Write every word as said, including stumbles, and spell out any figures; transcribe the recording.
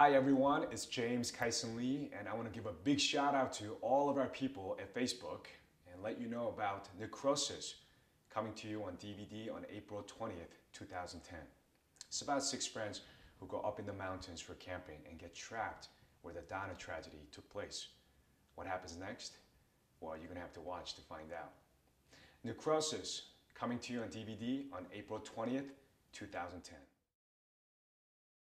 Hi everyone, it's James Kyson Lee, and I want to give a big shout out to all of our people at Facebook and let you know about Necrosis coming to you on D V D on April twentieth, two thousand ten. It's about six friends who go up in the mountains for camping and get trapped where the Donna tragedy took place. What happens next? Well, you're going to have to watch to find out. Necrosis coming to you on D V D on April twentieth, two thousand ten.